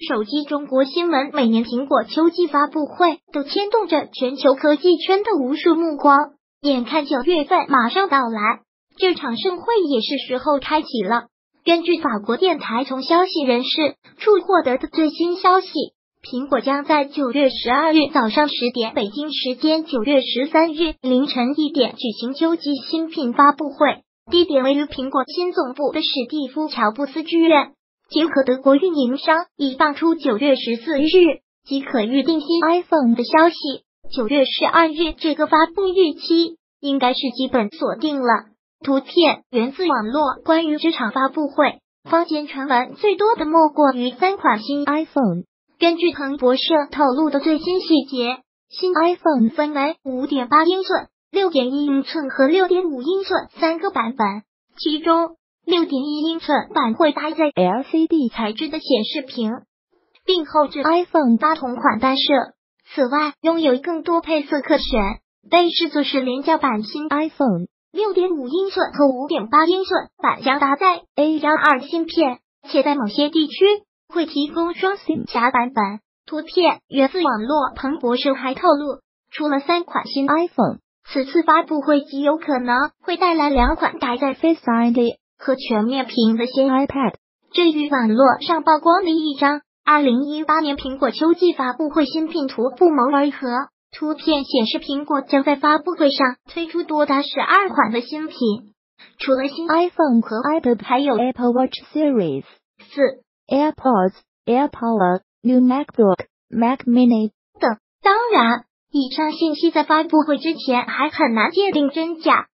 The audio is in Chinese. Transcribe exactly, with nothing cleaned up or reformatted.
手机中国新闻，每年苹果秋季发布会都牵动着全球科技圈的无数目光。眼看九月份马上到来，这场盛会也是时候开启了。根据法国电台从消息人士处获得的最新消息，苹果将在九月十二日早上十点，北京时间九月十三日凌晨一点举行秋季新品发布会，地点位于苹果新总部的史蒂夫乔布斯剧院。捷克德国运营商已放出九月十四日即可预定新 iPhone 的消息，九月十二日这个发布日期应该是基本锁定了。图片源自网络，关于这场发布会，坊间传闻最多的莫过于三款新 iPhone。根据彭博社透露的最新细节，新 iPhone 分为 五点八英寸、六点一英寸和 六点五英寸三个版本，其中六点一英寸版会搭载 L C D 材质的显示屏，并后置 iPhone 八同款单摄。此外，拥有更多配色可选，被视作是廉价版新 iPhone。六点五英寸和 五点八英寸版将搭载 A 十二 芯片，且在某些地区会提供双 SIM 夹版本。图片源自网络，彭博社还透露，除了三款新 iPhone， 此次发布会极有可能会带来两款搭载 Face I D 和全面屏的新 iPad。这与网络上曝光的一张二零一八年苹果秋季发布会新品图不谋而合。图片显示，苹果将在发布会上推出多达十二款的新品，除了新 iPhone 和 iPad， 还有 Apple Watch Series 四、AirPods、AirPower、New MacBook、Mac Mini 等。当然，以上信息在发布会之前还很难界定真假，